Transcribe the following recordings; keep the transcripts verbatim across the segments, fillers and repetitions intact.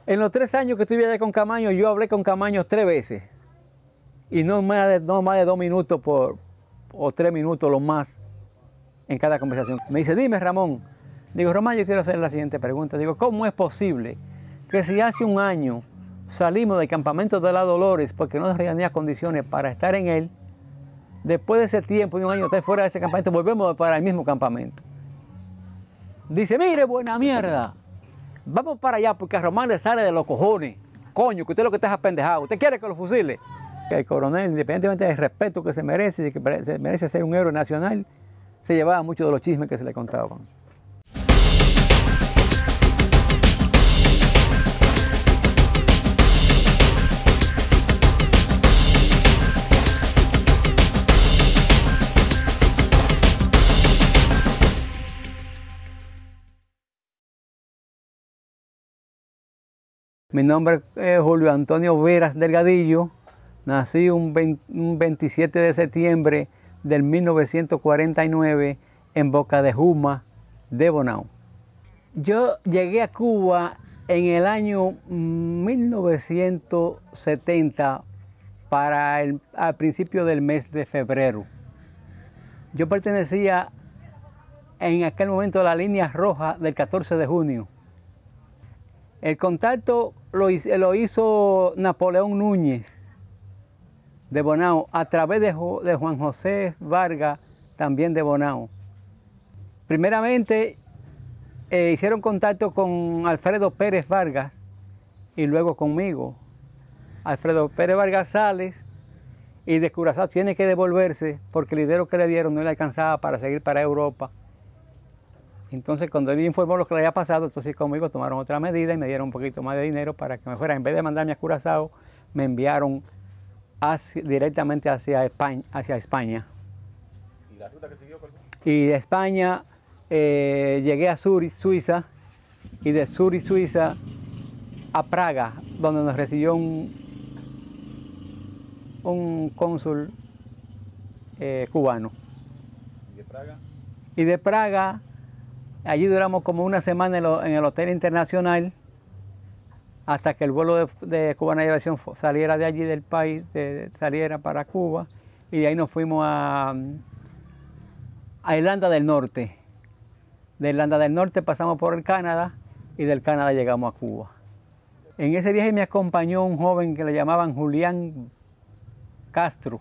En los tres años que estuve allá con Camaño, yo hablé con Camaño tres veces. Y no más de, no más de dos minutos por, o tres minutos lo más en cada conversación. Me dice, dime Ramón. Digo, Román, yo quiero hacer la siguiente pregunta. Digo, ¿cómo es posible que si hace un año salimos del campamento de la Dolores porque no reunía condiciones para estar en él, después de ese tiempo, de un año estar fuera de ese campamento, volvemos para el mismo campamento? Dice, mire, buena mierda, vamos para allá porque a Román le sale de los cojones. Coño, que usted lo que está es apendejado. ¿Usted quiere que lo fusile? El coronel, independientemente del respeto que se merece y que se merece ser un héroe nacional, se llevaba mucho de los chismes que se le contaban. Mi nombre es Julio Antonio Veras Delgadillo. Nací un veintisiete de septiembre del mil novecientos cuarenta y nueve en Boca de Juma, de Bonao. Yo llegué a Cuba en el año mil novecientos setenta para el al principio del mes de febrero. Yo pertenecía en aquel momento a la línea roja del catorce de junio. El contacto lo, lo hizo Napoleón Núñez de Bonao a través de, de Juan José Vargas, también de Bonao. Primeramente eh, hicieron contacto con Alfredo Pérez Vargas y luego conmigo. Alfredo Pérez Vargas sale y de Curazao tiene que devolverse porque el dinero que le dieron no le alcanzaba para seguir para Europa. Entonces, cuando él informó lo que le había pasado, entonces conmigo tomaron otra medida y me dieron un poquito más de dinero para que me fuera. En vez de mandarme a Curazao, me enviaron hacia, directamente hacia España, hacia España. ¿Y la ruta que siguió? ¿Cuál fue? Y de España eh, llegué a Zurich, Suiza, y de Zurich, Suiza, a Praga, donde nos recibió un, un cónsul eh, cubano. ¿Y de Praga? Y de Praga, allí duramos como una semana en, lo, en el Hotel Internacional, hasta que el vuelo de, de Cubana Aviación saliera de allí del país, de, de, saliera para Cuba, y de ahí nos fuimos a, a Irlanda del Norte. De Irlanda del Norte pasamos por el Canadá, y del Canadá llegamos a Cuba. En ese viaje me acompañó un joven que le llamaban Julián Castro.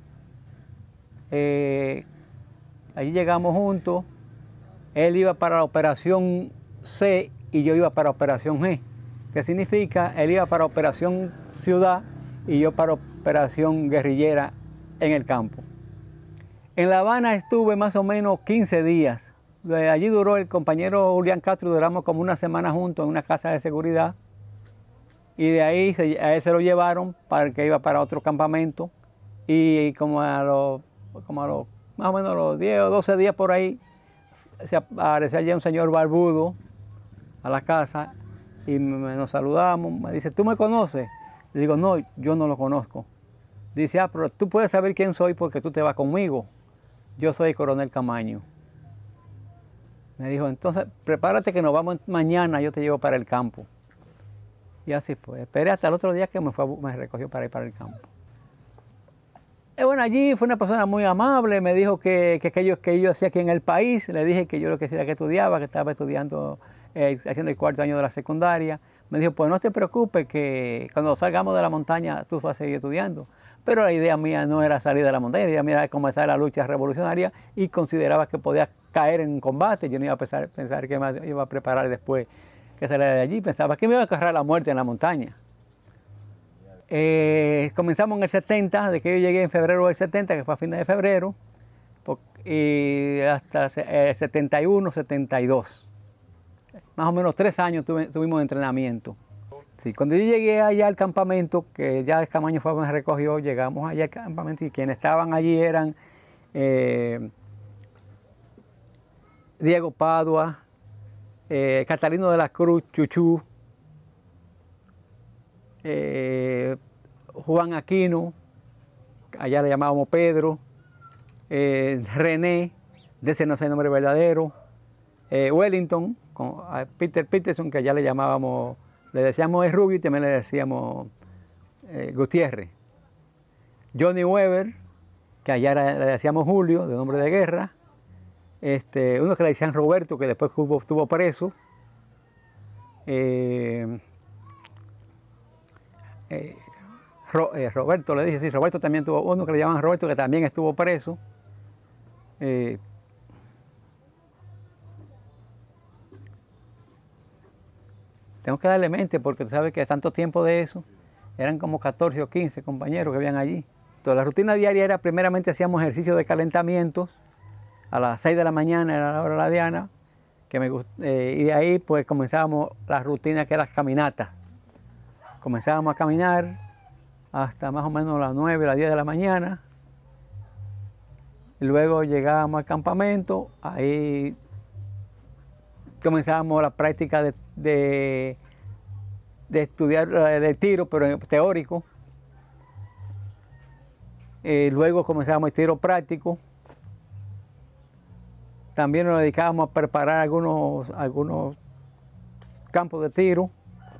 Eh, allí llegamos juntos. Él iba para la operación C y yo iba para operación G. ¿Qué significa? Él iba para operación Ciudad y yo para operación guerrillera en el campo. En La Habana estuve más o menos quince días. De allí duró el compañero Julián Castro, duramos como una semana juntos en una casa de seguridad. Y de ahí se, a él se lo llevaron para que iba para otro campamento. Y como a los, como a los más o menos los diez o doce días por ahí, se apareció allí un señor barbudo a la casa y me, nos saludamos. Me dice, ¿tú me conoces? Le digo, no, yo no lo conozco. Dice, ah, pero tú puedes saber quién soy porque tú te vas conmigo. Yo soy el coronel Camaño. Me dijo, entonces prepárate que nos vamos mañana, yo te llevo para el campo. Y así fue. Esperé hasta el otro día que me, fue, me recogió para ir para el campo. Y bueno, allí fue una persona muy amable, me dijo que, que, que, yo, que yo hacía aquí en el país. Le dije que yo lo que hacía que estudiaba, que estaba estudiando, eh, haciendo el cuarto año de la secundaria. Me dijo, pues no te preocupes, que cuando salgamos de la montaña tú vas a seguir estudiando. Pero la idea mía no era salir de la montaña, la idea mía era comenzar la lucha revolucionaria y consideraba que podía caer en combate. Yo no iba a pensar, pensar que me iba a preparar después que saliera de allí, pensaba que me iba a agarrar la muerte en la montaña. Eh, comenzamos en el setenta, de que yo llegué en febrero del setenta, que fue a fines de febrero, y hasta el setenta y uno, setenta y dos. Más o menos tres años tuve, tuvimos de entrenamiento. Sí, cuando yo llegué allá al campamento, que ya el Camaño fue me recogió, llegamos allá al campamento y quienes estaban allí eran eh, Diego Padua, eh, Catalino de la Cruz, Chuchú, eh, Juan Aquino, allá le llamábamos Pedro, eh, René, de ese no sé el nombre verdadero, eh, Wellington, con, Peter Peterson, que allá le llamábamos le decíamos el Rubio y también le decíamos eh, Gutiérrez. Johnny Weber, que allá era, le decíamos Julio, de nombre de guerra. Este, uno que le decían Roberto, que después estuvo, estuvo preso. Eh, eh, Ro, eh, Roberto le dije, sí, Roberto también tuvo uno que le llamaban Roberto, que también estuvo preso. Eh, tengo que darle mente porque tú sabes que tanto tiempo de eso, eran como catorce o quince compañeros que habían allí. Entonces, la rutina diaria era, primeramente hacíamos ejercicio de calentamientos, a las seis de la mañana era la hora de la diana, que me gust eh, y de ahí pues comenzábamos la rutina que era las caminatas. Comenzábamos a caminar hasta más o menos las nueve, las diez de la mañana. Y luego llegábamos al campamento, ahí comenzábamos la práctica de, de, de estudiar el tiro, pero teórico. Y luego comenzábamos el tiro práctico. También nos dedicábamos a preparar algunos, algunos campos de tiro.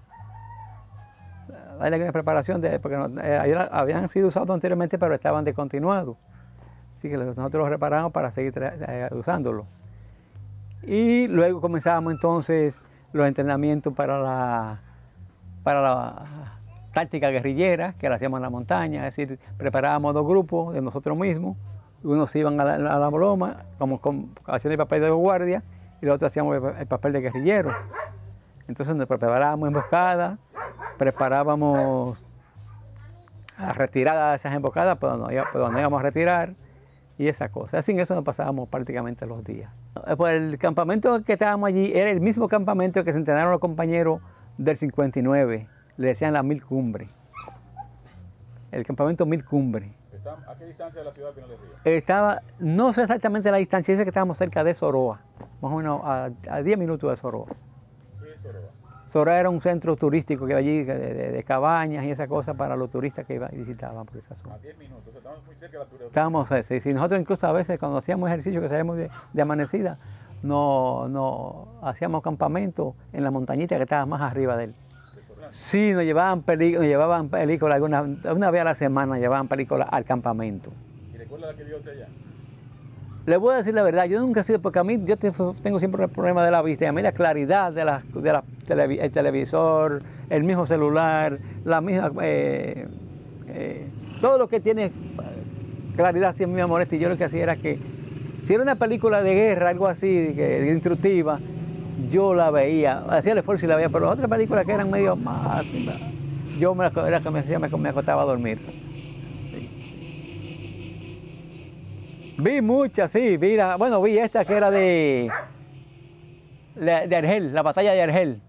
Darle una preparación, de, porque no, eh, habían sido usados anteriormente, pero estaban descontinuados. Así que nosotros los reparamos para seguir eh, usándolo. Y luego comenzábamos entonces los entrenamientos para la, para la táctica guerrillera, que la hacíamos en la montaña, es decir, preparábamos dos grupos de nosotros mismos. Unos iban a la, a la loma, como, como haciendo el papel de guardia, y los otros hacíamos el, el papel de guerrillero. Entonces nos preparábamos emboscadas, preparábamos la retirada de esas emboscadas, por donde, por donde íbamos a retirar, y esas cosas. Así en eso nos pasábamos prácticamente los días. Pues el campamento que estábamos allí era el mismo campamento que se entrenaron los compañeros del cincuenta y nueve, le decían la Mil Cumbre. El campamento Mil Cumbre. ¿A qué distancia de la ciudad de Pinal del Río? Estaba, no sé exactamente la distancia, es que estábamos cerca de Soroa, más o menos a, a diez minutos de Soroa. ¿Qué es Soroa? Soroa era un centro turístico que iba allí, de, de, de cabañas y esa cosa para los turistas que iban y visitaban por esa zona. A diez minutos, o sea, estábamos muy cerca de la turística. Estábamos, sí, sí, nosotros incluso a veces cuando hacíamos ejercicio, que salíamos de, de amanecida, no, no hacíamos campamento en la montañita que estaba más arriba de él. Sí, nos llevaban películas, nos llevaban películas alguna una vez a la semana, nos llevaban películas al campamento. ¿Y recuerda la que vio usted allá? Le voy a decir la verdad, yo nunca he sido, porque a mí yo tengo siempre el problema de la vista, y a mí la claridad de la, de la televi, el televisor, el mismo celular, la misma, eh, eh, todo lo que tiene claridad siempre me molesta, y yo lo que hacía era que, si era una película de guerra, algo así, que, instructiva, yo la veía, hacía el esfuerzo y la veía, pero las otras películas que eran medio más, yo me, era que me, me, me acostaba a dormir. Sí. Vi muchas, sí, vi la, bueno, vi esta que era de, de, de Argel, la batalla de Argel.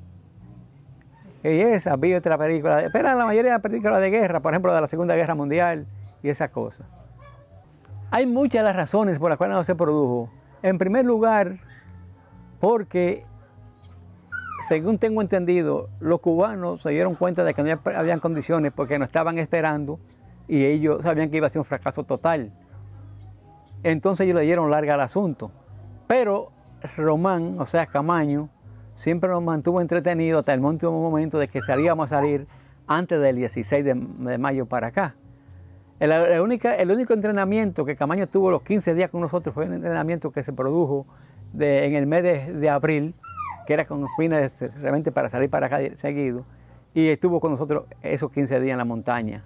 Y esa, vi otra película, pero la mayoría de las películas de guerra, por ejemplo, de la Segunda Guerra Mundial y esas cosas. Hay muchas de las razones por las cuales no se produjo. En primer lugar, porque, según tengo entendido, los cubanos se dieron cuenta de que no habían condiciones porque nos estaban esperando y ellos sabían que iba a ser un fracaso total. Entonces ellos le dieron larga al asunto. Pero Román, o sea, Camaño, siempre nos mantuvo entretenidos hasta el último momento de que salíamos a salir antes del dieciséis de mayo para acá. El, el, única, el único entrenamiento que Camaño tuvo los quince días con nosotros fue un entrenamiento que se produjo De, en el mes de, de abril, que era con fines de, realmente para salir para acá seguido, y estuvo con nosotros esos quince días en la montaña.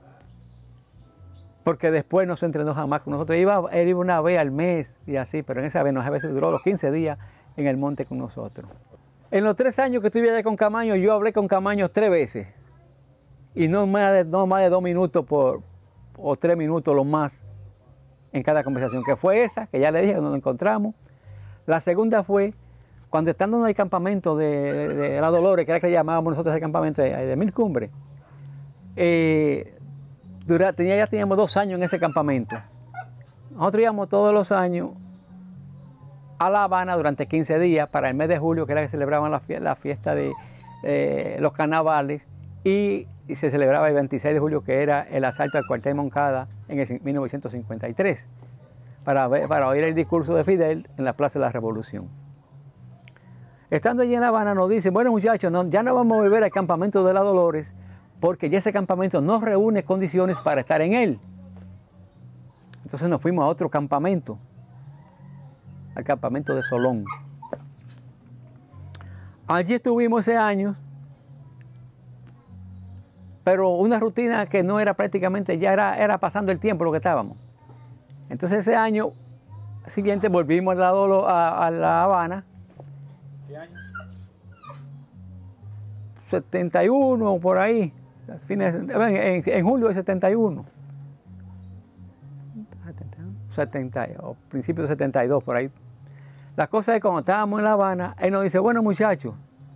Porque después no se entrenó jamás con nosotros. Iba, él iba una vez al mes y así, pero en esa vez, no, a veces duró los quince días en el monte con nosotros. En los tres años que estuve allá con Camaño, yo hablé con Camaño tres veces. Y no más de, no más de dos minutos por, o tres minutos lo más en cada conversación, que fue esa, que ya le dije, que nos encontramos. La segunda fue cuando estando en el campamento de, de, de la Dolores, que era que llamábamos nosotros el campamento de, de Mil Cumbres, eh, dura, tenía, ya teníamos dos años en ese campamento. Nosotros íbamos todos los años a La Habana durante quince días para el mes de julio, que era que celebraban la, la fiesta de eh, los carnavales, y, y se celebraba el veintiséis de julio, que era el asalto al cuartel Moncada en el mil novecientos cincuenta y tres. Para, ver, para oír el discurso de Fidel en la Plaza de la Revolución. Estando allí en La Habana nos dicen, bueno muchachos, no, ya no vamos a volver al campamento de la Dolores porque ya ese campamento no reúne condiciones para estar en él. Entonces nos fuimos a otro campamento, al campamento de Solón. Allí estuvimos ese año, pero una rutina que no era prácticamente, ya era, era pasando el tiempo lo que estábamos. Entonces ese año siguiente volvimos a la, a, a la Habana. ¿Qué año? setenta y uno, por ahí, fines, en, en julio de setenta y uno. setenta, o principios de setenta y dos, por ahí. La cosa es que cuando estábamos en La Habana, él nos dice, bueno muchachos,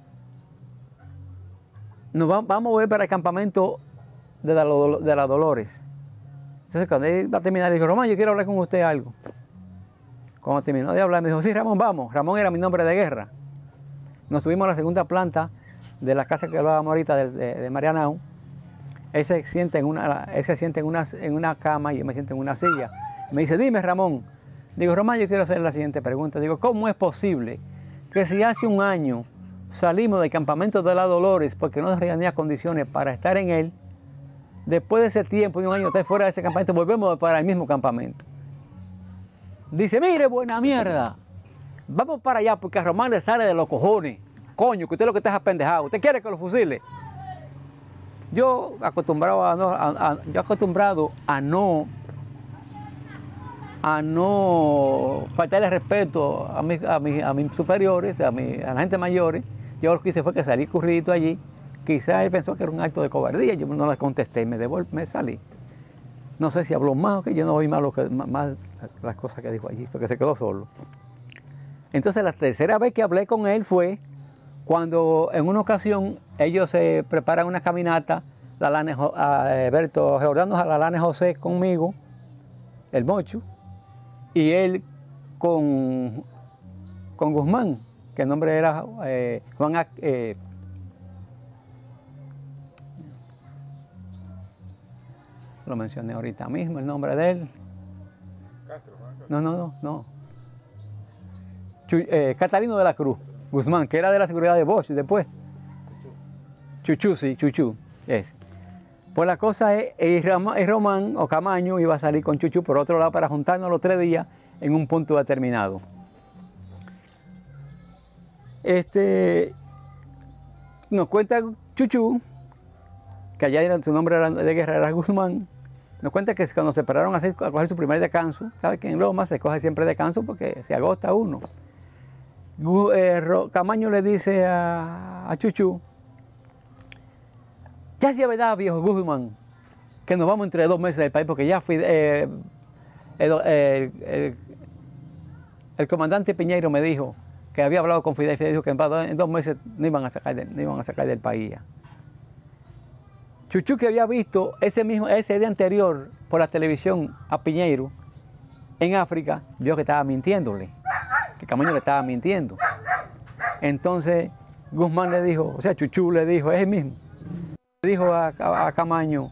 nos va, vamos a volver para el campamento de la, de la Dolores. Entonces cuando él va a terminar, le digo, Román, yo quiero hablar con usted algo. Cuando terminó de hablar, me dijo, sí, Ramón, vamos. Ramón era mi nombre de guerra. Nos subimos a la segunda planta de la casa que hablábamos ahorita de, de, de Marianao. Él se sienta, en una, él se sienta en, una, en una cama y yo me siento en una silla. Me dice, dime, Ramón. Digo, Román, yo quiero hacer la siguiente pregunta. Digo, ¿cómo es posible que si hace un año salimos del campamento de la Dolores porque no reunía condiciones para estar en él, después de ese tiempo, de un año estar fuera de ese campamento, volvemos para el mismo campamento? Dice, mire, buena mierda, vamos para allá porque a Román le sale de los cojones. Coño, que usted lo que está es apendejado. ¿Usted quiere que lo fusile? Yo acostumbrado a no, a, a, yo acostumbrado a no, a no faltarle respeto a, mi, a, mi, a mis superiores, a, mi, a la gente mayores. Yo lo que hice fue que salí corridito allí. Quizás él pensó que era un acto de cobardía. Yo no le contesté y me devolví, me salí. No sé si habló más o que yo no oí más, lo que, más las cosas que dijo allí, porque se quedó solo. Entonces la tercera vez que hablé con él fue cuando en una ocasión ellos se preparan una caminata, la Lane, a Berto Geordanos a la Lane José conmigo, el Mocho, y él con, con Guzmán, que el nombre era eh, Juan eh, lo mencioné ahorita mismo, el nombre de él. Castro, Juan Castro. No, no, no, no. Chu, eh, Catalino de la Cruz, Guzmán, que era de la seguridad de Bosch después. Chuchú, Chuchú sí, Chuchú, es. Pues la cosa es, y Román o Camaño iba a salir con Chuchú por otro lado para juntarnos los tres días en un punto determinado. Este, nos cuenta Chuchú, que allá era, su nombre era, de guerra era Guzmán, nos cuenta que cuando se pararon a, hacer, a coger su primer descanso, ¿sabe que en Loma se coge siempre descanso porque se agota uno? Eh, Camaño le dice a, a Chuchú, ya sí es verdad, viejo Guzmán, que nos vamos entre dos meses del país porque ya fui, eh, el, el, el, el comandante Piñeiro me dijo que había hablado con Fidel y Fidel dijo que en dos meses no iban a sacar, de, no iban a sacar del país ya. Chuchú, que había visto ese mismo ese día anterior por la televisión a Piñeiro en África, vio que estaba mintiéndole, que Camaño le estaba mintiendo. Entonces Guzmán le dijo, o sea, Chuchú le dijo, es el mismo, le dijo a, a, a Camaño,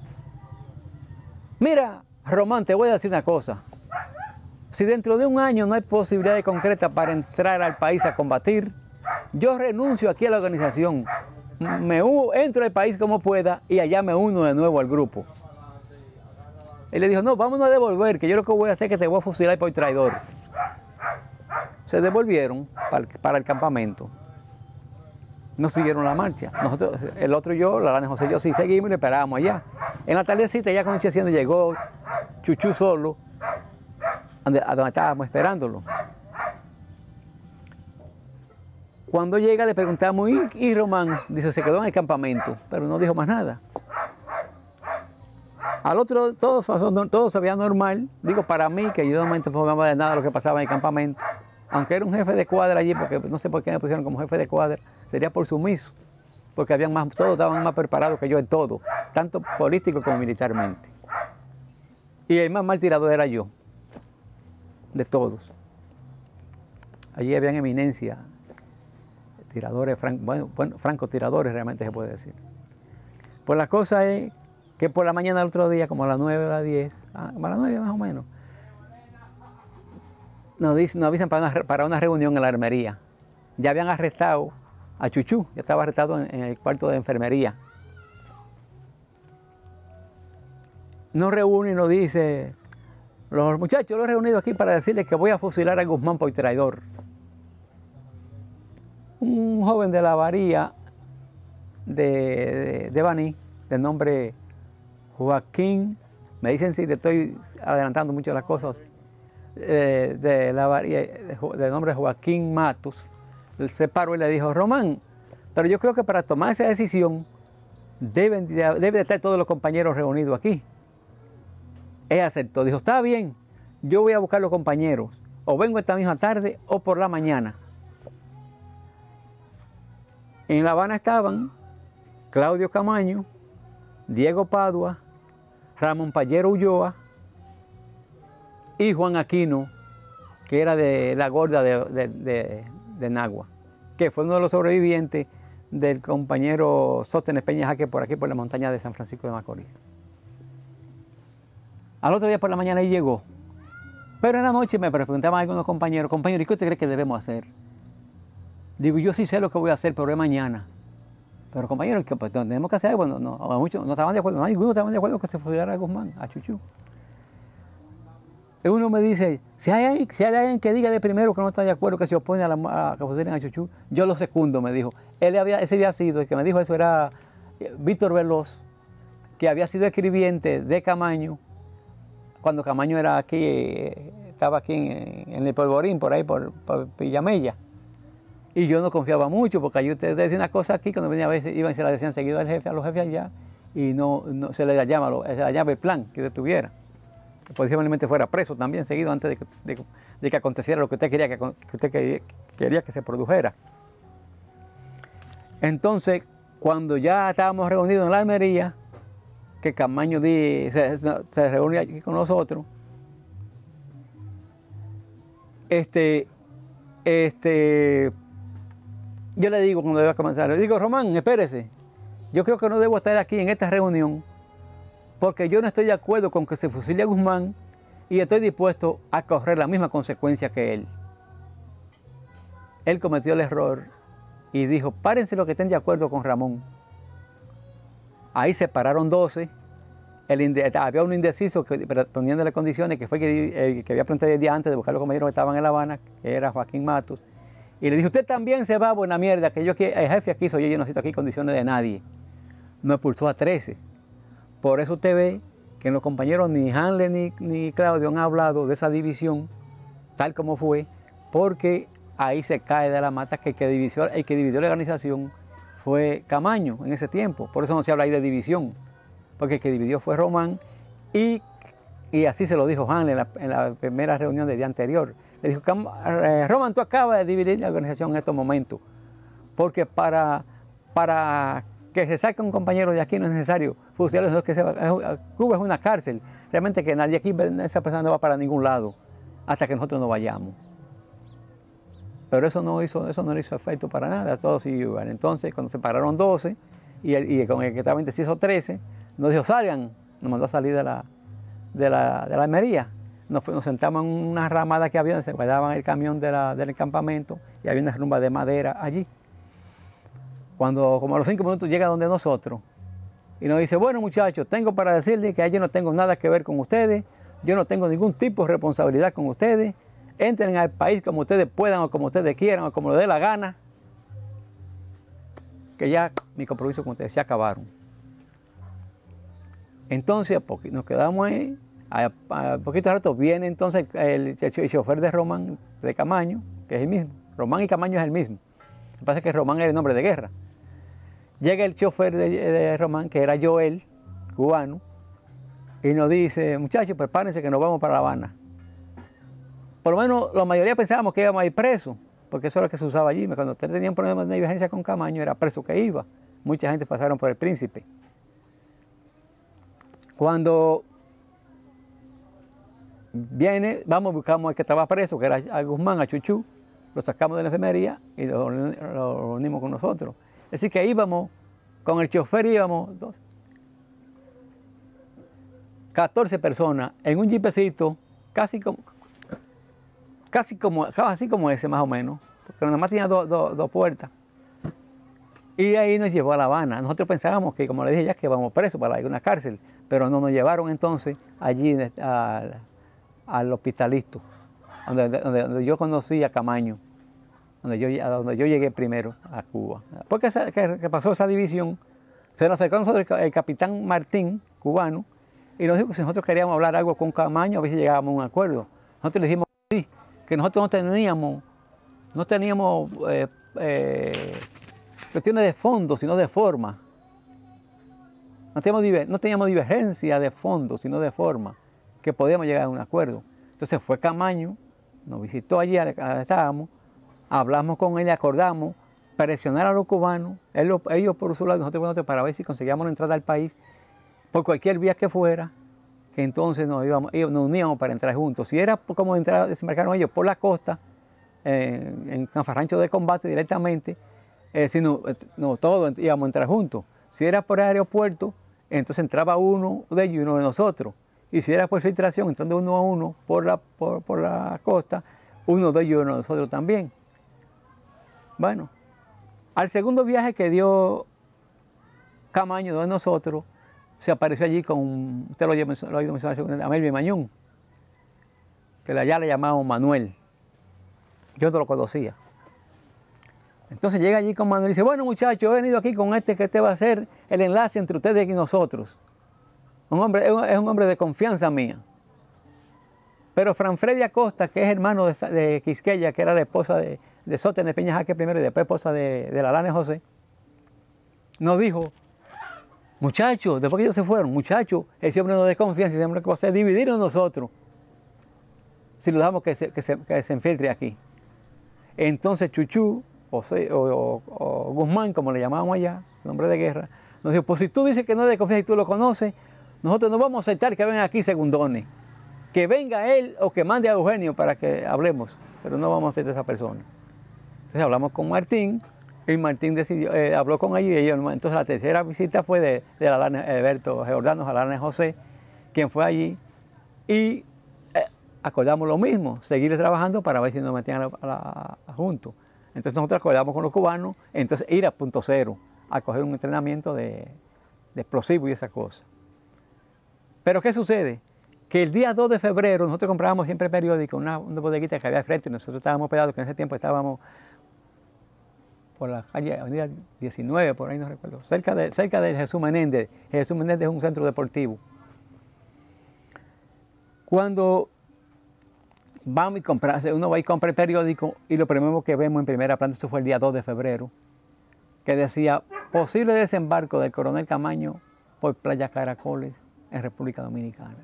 mira, Román, te voy a decir una cosa, si dentro de un año no hay posibilidad concreta para entrar al país a combatir, yo renuncio aquí a la organización. Me entro al país como pueda y allá me uno de nuevo al grupo. Él le dijo, no, vámonos a devolver, que yo lo que voy a hacer es que te voy a fusilar por traidor. Se devolvieron para el, para el campamento. No siguieron la marcha. Nosotros, el otro y yo, la Lane José y yo, sí seguimos y le esperábamos allá. En la tardecita, ya con anocheciendo, llegó Chuchú solo, donde, a donde estábamos esperándolo. Cuando llega le preguntamos, ¿y, y Román? Dice, se quedó en el campamento, pero no dijo más nada. Al otro, todo, todo se veía normal. Digo, para mí, que yo no me informaba de nada de lo que pasaba en el campamento. Aunque era un jefe de cuadra allí, porque no sé por qué me pusieron como jefe de cuadra, sería por sumiso. Porque habían más, todos estaban más preparados que yo en todo, tanto político como militarmente. Y el más mal tirador era yo, de todos. Allí habían eminencia. Tiradores, fran, bueno, bueno, francotiradores realmente se puede decir. Pues la cosa es que por la mañana del otro día, como a las nueve o las diez, a las nueve más o menos, nos, dicen, nos avisan para una, para una reunión en la armería. ya habían arrestado a Chuchú, ya estaba arrestado en, en el cuarto de enfermería. Nos reúne y nos dice, los muchachos los he reunido aquí para decirles que voy a fusilar a Guzmán por traidor. Un joven de la Bahía de, de, de Baní, de nombre Joaquín, me dicen si le estoy adelantando mucho las cosas, eh, de la Bahía, de, de nombre Joaquín Matos, él se paró y le dijo, Román, pero yo creo que para tomar esa decisión deben de, deben de estar todos los compañeros reunidos aquí. Él aceptó, dijo, está bien, yo voy a buscar los compañeros, o vengo esta misma tarde o por la mañana. En La Habana estaban Claudio Camaño, Diego Padua, Ramón Pallero Ulloa y Juan Aquino, que era de la gorda de, de, de, de Nagua, que fue uno de los sobrevivientes del compañero Sóstenes Peña Jaque por aquí, por la montaña de San Francisco de Macorís. Al otro día por la mañana ahí llegó, pero en la noche me preguntaban algunos compañeros, compañeros, ¿y qué usted cree que debemos hacer? Digo, yo sí sé lo que voy a hacer, pero es mañana. Pero compañeros, ¿qué pues, tenemos que hacer algo? No, no, muchos no estaban de acuerdo, no, ninguno estaban de acuerdo que se fusilara a Guzmán, a Chuchú. Y uno me dice, si hay, alguien, si hay alguien que diga de primero que no está de acuerdo, que se opone a, la, a que fusilen a Chuchú, yo lo secundo, me dijo. Él había, ese había sido, el que me dijo eso era Víctor Veloz, que había sido escribiente de Camaño, cuando Camaño era aquí, eh, estaba aquí en, en el Polvorín, por ahí, por, por Villamella. Y yo no confiaba mucho, porque ahí ustedes decían una cosa aquí, cuando venía a veces iban y se la decían seguido al jefe, a los jefes allá, y no, no se le llamaba, se le llamaba el plan que usted tuviera. Posiblemente fuera preso también seguido antes de que, de, de que aconteciera lo que usted quería que, que usted quería, quería que se produjera. Entonces, cuando ya estábamos reunidos en la Almería, que Camaño di, se, se reúne aquí con nosotros, este, este, yo le digo cuando debo comenzar, le digo, Román, espérese, yo creo que no debo estar aquí en esta reunión porque yo no estoy de acuerdo con que se fusile a Guzmán y estoy dispuesto a correr la misma consecuencia que él. Él cometió el error y dijo, párense los que estén de acuerdo con Ramón. Ahí se pararon doce, el había un indeciso que, poniéndole condiciones, que fue que, eh, que había planteado el día antes de buscar a los compañeros que estaban en La Habana, que era Joaquín Matos, y le dijo, usted también se va, buena mierda, que yo, el jefe aquí soy yo, yo no necesito aquí condiciones de nadie. No expulsó a trece. Por eso usted ve que los compañeros ni Hanle ni, ni Claudio han hablado de esa división, tal como fue, porque ahí se cae de la mata que el que dividió, el que dividió la organización fue Camaño en ese tiempo. Por eso no se habla ahí de división, porque el que dividió fue Román, y, y así se lo dijo Hanle en la, en la primera reunión del día anterior. Le dijo, Román, tú acabas de dividir la organización en estos momentos, porque para, para que se saque un compañero de aquí no es necesario fusilarlo, que se va, Cuba es una cárcel, realmente que nadie aquí, esa persona no va para ningún lado, hasta que nosotros no vayamos. Pero eso no hizo, eso no hizo efecto para nada, todos siguió igual. Entonces, cuando se pararon doce, y, el, y con el que estaba indeciso trece, nos dijo, salgan, nos mandó a salir de la, de la, de la Almería. Nos, nos sentamos en una ramada que había, donde se guardaban el camión de la, del campamento, y había una rumba de madera allí. Cuando, como a los cinco minutos, llega donde nosotros, y nos dice, bueno muchachos, tengo para decirles que yo no tengo nada que ver con ustedes, yo no tengo ningún tipo de responsabilidad con ustedes, entren al país como ustedes puedan o como ustedes quieran o como les dé la gana, que ya mi compromiso con ustedes se acabaron. Entonces nos quedamos ahí, a, a poquito rato viene entonces el, el, el chofer de Román, de Camaño, que es el mismo, Román y Camaño es el mismo, lo que pasa es que Román era el nombre de guerra. Llega el chofer de, de Román, que era Joel, cubano, y nos dice, muchachos, prepárense que nos vamos para La Habana. Por lo menos la mayoría pensábamos que íbamos a ir presos, porque eso era lo que se usaba allí. Cuando usted tenía un problema de negligencia con Camaño, era preso que iba. Mucha gente pasaron por el Príncipe. Cuando viene, vamos, buscamos al que estaba preso, que era a Guzmán, a Chuchú, lo sacamos de la enfermería y lo, lo unimos con nosotros. Es decir, que íbamos, con el chofer íbamos dos, catorce personas en un jeepecito, casi como, casi como, así como ese más o menos, porque nada más tenía dos do, do puertas. Y de ahí nos llevó a La Habana. Nosotros pensábamos que, como le dije ya, que íbamos presos para ir a una cárcel, pero no nos llevaron entonces allí al, al hospitalito, donde, donde, donde yo conocí a Camaño, donde yo, donde yo llegué primero a Cuba. Porque esa, que, que pasó esa división, se nos acercó a nosotros el, el capitán Martín, cubano, y nos dijo que si nosotros queríamos hablar algo con Camaño, a ver si llegábamos a un acuerdo. Nosotros le dijimos que sí, que nosotros no teníamos, no teníamos eh, eh, cuestiones de fondo, sino de forma. No teníamos, no teníamos divergencia de fondo, sino de forma, que podíamos llegar a un acuerdo. Entonces fue Camaño, nos visitó allí, donde estábamos, hablamos con él y acordamos presionar a los cubanos, ellos, ellos por su lado, nosotros por nosotros, para ver si conseguíamos la entrada al país, por cualquier vía que fuera, que entonces nos, íbamos, nos uníamos para entrar juntos. Si era como entrar, desembarcaron ellos por la costa, eh, en Canfarrancho de Combate directamente, eh, si no, no, todos íbamos a entrar juntos. Si era por el aeropuerto, entonces entraba uno de ellos y uno de nosotros. Y si era por filtración, entrando uno a uno por la, por, por la costa, uno de ellos y uno de nosotros también. Bueno, al segundo viaje que dio Camaño de nosotros, se apareció allí con, usted lo ha oído mencionar, a Melvin Mañón, que allá le llamaban Manuel. Yo no lo conocía. Entonces llega allí con Manuel y dice, bueno muchachos, he venido aquí con este que este va a ser el enlace entre ustedes y nosotros. Un hombre, es un hombre de confianza mía. Pero Franfredi Acosta, que es hermano de, de Quisqueya, que era la esposa de, de Sótenes Peña Jaque primero y después esposa de, de Lalane José, nos dijo, muchachos, después que ellos se fueron, muchachos, ese hombre no de confianza, ese hombre que va a hacer dividirnos nosotros, si lo dejamos que se, que se, que se infiltre aquí. Entonces Chuchú, o, o, o Guzmán, como le llamábamos allá, su nombre de guerra, nos dijo, pues si tú dices que no es de confianza y tú lo conoces, nosotros no vamos a aceptar que vengan aquí segundones. Que venga él o que mande a Eugenio para que hablemos, pero no vamos a aceptar a esa persona. Entonces hablamos con Martín, y Martín decidió, eh, habló con ellos y ellos, entonces la tercera visita fue de, de Alberto Giordano, Lalane José, quien fue allí, y eh, acordamos lo mismo, seguir trabajando para ver si nos metían a la, a la, a juntos. Entonces nosotros acordamos con los cubanos, entonces ir a punto cero, a coger un entrenamiento de, de explosivos y esas cosas. Pero ¿qué sucede? Que el día dos de febrero nosotros comprábamos siempre periódico, una, una bodeguita que había al frente, nosotros estábamos hospedados, que en ese tiempo estábamos por la calle Avenida diecinueve, por ahí no recuerdo, cerca de, cerca del Jesús Menéndez. Jesús Menéndez es un centro deportivo. Cuando vamos y compramos, uno va y compra el periódico y lo primero que vemos en primera plana, eso fue el día dos de febrero, que decía, posible desembarco del coronel Camaño por Playa Caracoles en República Dominicana.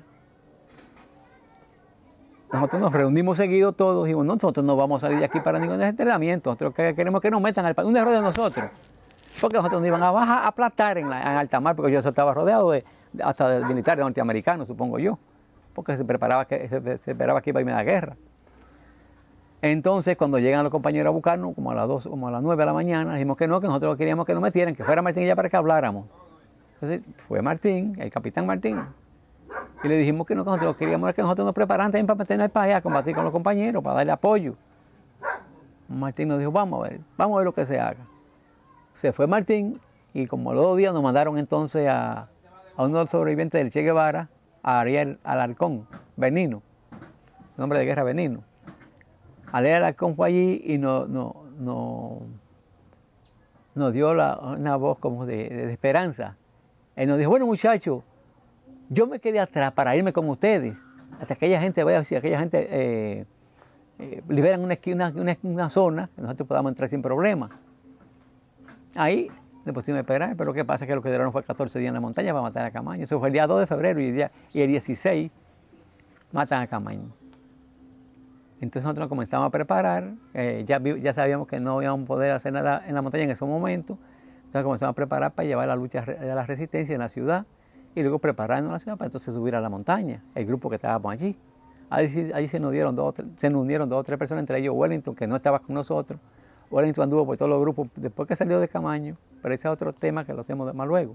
Nosotros nos reunimos seguido todos y dijimos, no, nosotros no vamos a salir de aquí para ningún entrenamiento, nosotros queremos que nos metan al país, un error de nosotros, porque nosotros nos iban a bajar a aplastar en, la, en alta mar, porque yo estaba rodeado de, de, hasta de militares norteamericanos, supongo yo, porque se, preparaba que, se, se esperaba que iba a ir a la guerra. Entonces, cuando llegan los compañeros a buscarnos, como a las dos, como a las nueve de la mañana, dijimos que no, que nosotros queríamos que nos metieran, que fuera Martín ya para que habláramos. Entonces, fue Martín, el capitán Martín, y le dijimos que no, que nosotros queríamos que nosotros nos prepararan también para meternos al país a combatir con los compañeros, para darle apoyo. Martín nos dijo, vamos a ver, vamos a ver lo que se haga. Se fue Martín y como los dos días nos mandaron entonces a, a uno de los sobrevivientes del Che Guevara, a Ariel Alarcón, Benino, nombre de guerra Benino. Ariel Alarcón fue allí y nos no, no, no dio la, una voz como de, de, de esperanza. Él nos dijo, bueno muchachos, yo me quedé atrás para irme con ustedes, hasta que aquella gente vaya, si aquella gente eh, eh, liberan una, una, una, una zona, que nosotros podamos entrar sin problema. Ahí le pusimos a esperar, pero ¿qué pasa? Que lo que duraron fue catorce días en la montaña para matar a Camaño. Eso fue el día dos de febrero y el, día, y el dieciséis matan a Camaño. Entonces nosotros nos comenzamos a preparar, eh, ya, ya sabíamos que no íbamos a poder hacer nada en la montaña en ese momento, entonces comenzamos a preparar para llevar la lucha de la resistencia en la ciudad, y luego prepararnos en la ciudad para entonces subir a la montaña, el grupo que estábamos allí. Allí, allí se, nos dieron dos, se nos unieron dos o tres personas, entre ellos Wellington, que no estaba con nosotros. Wellington anduvo por todos los grupos después que salió de Camaño, pero ese es otro tema que lo hacemos más luego.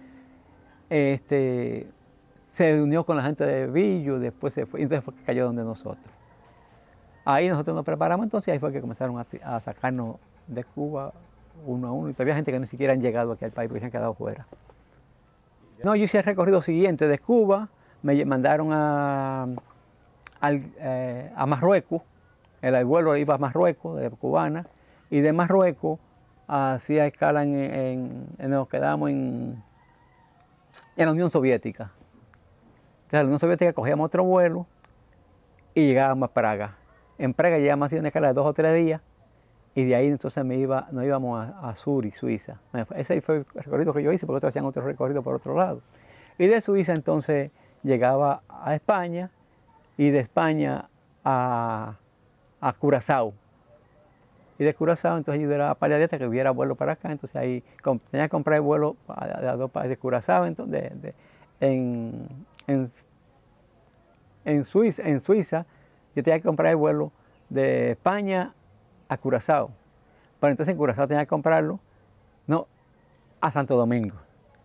Este, se unió con la gente de Villo, después se fue, entonces fue que cayó donde nosotros. ahí nosotros nos preparamos, entonces ahí fue que comenzaron a, a sacarnos de Cuba uno a uno. Y todavía hay gente que ni siquiera han llegado aquí al país porque se han quedado fuera. No, yo hice el recorrido siguiente de Cuba, me mandaron a, al, eh, a Marruecos, el vuelo iba a Marruecos, de Cubana, y de Marruecos hacía escala en, en, en nos quedamos en, en la Unión Soviética. Entonces, en la Unión Soviética cogíamos otro vuelo y llegábamos a Praga. En Praga llegamos a una escala de dos o tres días y de ahí entonces me iba, nos íbamos a, a Zurich, Suiza. Ese fue el recorrido que yo hice porque otros hacían otro recorrido por otro lado. Y de Suiza entonces llegaba a España y de España a, a Curazao. Y de Curazao entonces yo era paliadeta que hubiera vuelo para acá, entonces ahí tenía que comprar el vuelo a, a dos países de Curazao, entonces, de, de, en, en, en, Suiza, en Suiza yo tenía que comprar el vuelo de España a Curazao. Pero entonces en Curazao tenía que comprarlo, no, a Santo Domingo.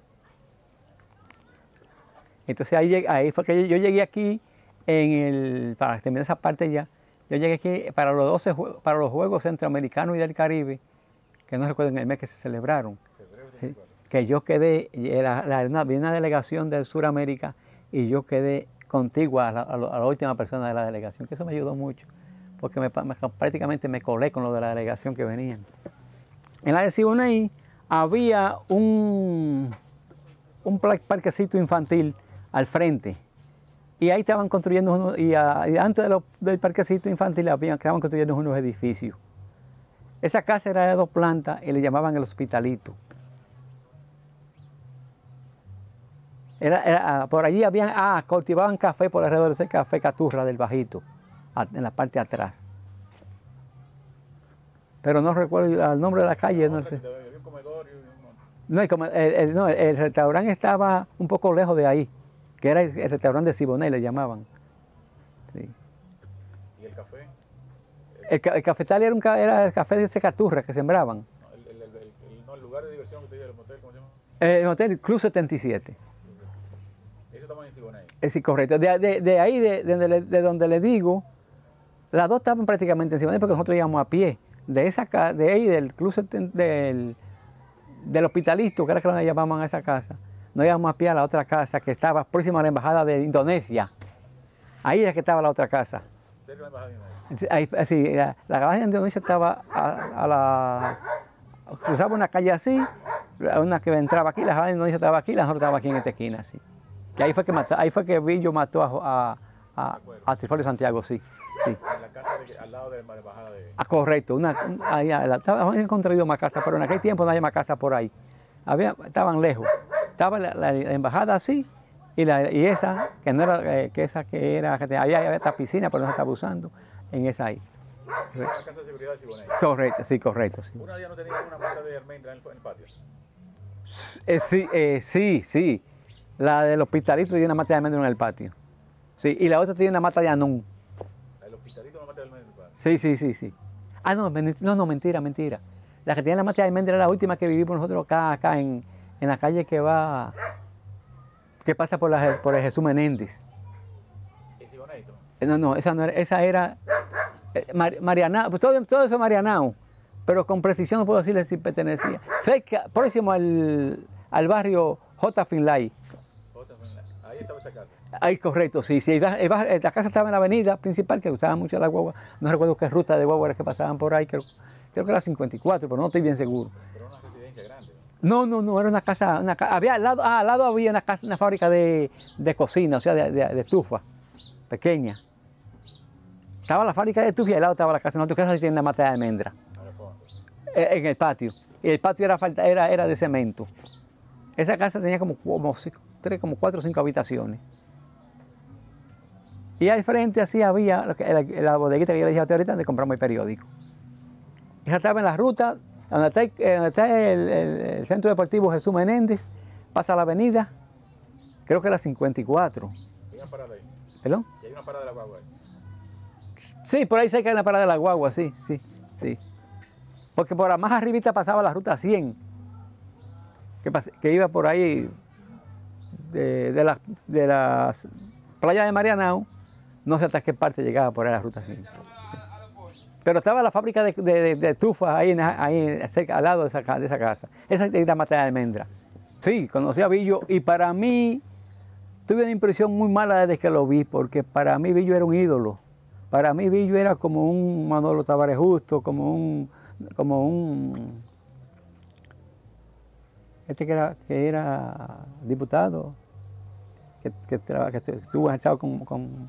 Entonces ahí, ahí fue que yo, yo llegué aquí, en el, para terminar esa parte ya, yo llegué aquí para los, doce, para los Juegos Centroamericanos y del Caribe, que no recuerdo en el mes que se celebraron, ¿sí? Que yo quedé, la, la, una, vi una delegación de Sudamérica y yo quedé contigua a la, a la última persona de la delegación, que eso me ayudó mucho, porque me, me, prácticamente me colé con lo de la delegación que venían. En la de Siboney había un, un parquecito infantil al frente, y ahí estaban construyendo unos, y, a, y antes de lo, del parquecito infantil había, estaban construyendo unos edificios. Esa casa era de dos plantas y le llamaban el Hospitalito. Era, era, por allí habían, ah, cultivaban café por alrededor de ese café Caturra del Bajito, en la parte de atrás. Pero no recuerdo el nombre de la calle, no sé. No, el, el, no, el restaurante estaba un poco lejos de ahí, que era el, el restaurante de Siboney, le llamaban. Sí. ¿Y el café? El, el, el cafetal era, un, era el café de Secaturra que sembraban. No, el, el, el, el, no, el lugar de diversión que te dice, el motel, ¿cómo se llama? El hotel Club setenta y siete. Eso estaba en Siboney. Sí, correcto. De, de, de ahí, de, de, de, de donde le digo, las dos estaban prácticamente en Siboney porque nosotros íbamos a pie. De esa de ahí, del Club del, del Hospitalito, que era que nos llamaban a esa casa, nos íbamos a pie a la otra casa que estaba próxima a la embajada de Indonesia. Ahí era que estaba la otra casa. ¿Cerca de la embajada de Indonesia? Ahí, sí, la, la embajada de Indonesia estaba a, a la... cruzaba una calle así, una que entraba aquí, la embajada de Indonesia estaba aquí, la otra estaba aquí en esta esquina, así. Que ahí fue que mató, ahí fue que Villo mató a, a, a, a Trifolio Santiago, sí. Sí. En la casa de, al lado de la embajada de... Ah, correcto, una, ahí, habían encontrado más casas, pero en aquel tiempo no había más casas por ahí. Había, estaban lejos. Estaba la, la, la embajada así y, la, y esa, que no era, eh, que esa que era, que había, había esta piscina, pero no se estaba usando, en esa ahí. La casa de seguridad de Siboney. Correcto, sí, correcto. Sí. ¿Una día no tenía una mata de almendra en el, en el patio? Eh, sí, eh, sí, sí. La del Hospitalito tiene una mata de almendra en el patio. Sí, y la otra tiene una mata de anún. ¿La del Hospitalito no mata de almendra en el patio? Sí, sí, sí, sí. Ah, no, no, no, mentira, mentira. La que tiene la mata de almendra era la última que vivimos nosotros acá, acá en, en la calle que va, que pasa por, la, por el Jesús Menéndez. ¿Es Siboney? No, no, esa no era, esa era eh, Mar, Marianao, pues todo, todo eso es Marianao, pero con precisión no puedo decirle si pertenecía. Cerca, próximo al, al barrio J. Finlay. J. Finlay. Ahí estaba esa casa. Ahí, correcto, sí, sí. La, la casa estaba en la avenida principal, que usaban mucho la guagua. No recuerdo qué ruta de guagua era que pasaban por ahí, creo, creo que era cincuenta y cuatro, pero no estoy bien seguro. Pero era una residencia grande. No, no, no, era una casa, una, había al lado, ah, al lado había una casa, una fábrica de, de cocina, o sea, de, de, de estufa, pequeña. Estaba la fábrica de estufa y al lado estaba la casa. En otra casa sí tiene una mata de almendra. En el patio. Y el patio era, era, era de cemento. Esa casa tenía como, como, tres, como cuatro o cinco habitaciones. Y al frente así había la, la bodeguita que yo le dije a usted ahorita, donde compramos el periódico. Esa estaba en la ruta, donde está, donde está el, el, el Centro Deportivo Jesús Menéndez, pasa la avenida, creo que era cincuenta y cuatro. ¿Hay una parada ahí? ¿Perdón? ¿Y hay una parada de la guagua ahí? Sí, por ahí cerca hay una parada de la guagua, sí, sí, sí. Porque por más arribita pasaba la ruta cien, que, que iba por ahí de, de, la, de las playas de Marianao, no sé hasta qué parte llegaba por ahí la ruta cien. Pero estaba la fábrica de, de, de, de estufas ahí, ahí cerca, al lado de esa, de esa casa. Esa es la mata de almendra. Sí, conocí a Billo y para mí tuve una impresión muy mala desde que lo vi, porque para mí Billo era un ídolo. Para mí Billo era como un Manolo Tavares Justo, como un, como un, este que era, que era diputado, que, que, que estuvo enganchado con, con,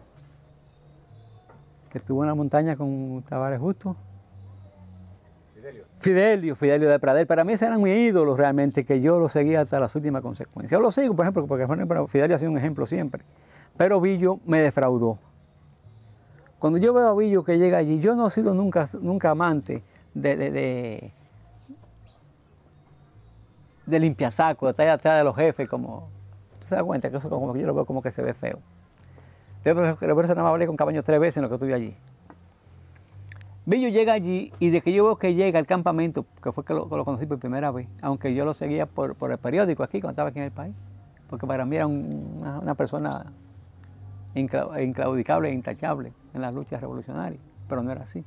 que estuvo en la montaña con Tavares Justo. Fidelio. Fidelio, Fidelio de Pradel. Para mí ese eran mis ídolos realmente, que yo lo seguía hasta las últimas consecuencias. Yo lo sigo, por ejemplo, porque bueno, Fidelio ha sido un ejemplo siempre. Pero Billo me defraudó. Cuando yo veo a Billo que llega allí, yo no he sido nunca, nunca amante de, de, de, de limpiasaco, de estar atrás de los jefes, como, ¿tú te das cuenta? Que eso como que yo lo veo como que se ve feo. Entonces, por eso nada más hablé con Camaño tres veces en lo que estuve allí. Billo llega allí y de que yo veo que llega al campamento, que fue que lo, que lo conocí por primera vez, aunque yo lo seguía por, por el periódico aquí, cuando estaba aquí en el país, porque para mí era un, una, una persona inclaudicable e intachable en las luchas revolucionarias, pero no era así.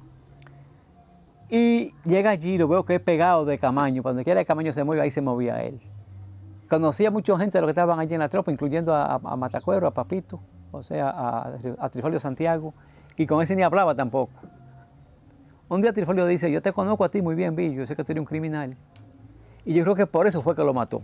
Y llega allí, lo veo que es pegado de Camaño, cuando quiera que Camaño se mueva, ahí se movía él. Conocía a mucha gente de los que estaban allí en la tropa, incluyendo a, a Matacuero, a Papito, o sea, a, a Trifolio Santiago, y con ese ni hablaba tampoco. Un día Trifolio dice, yo te conozco a ti muy bien, Billo, yo sé que tú eres un criminal. Y yo creo que por eso fue que lo mató.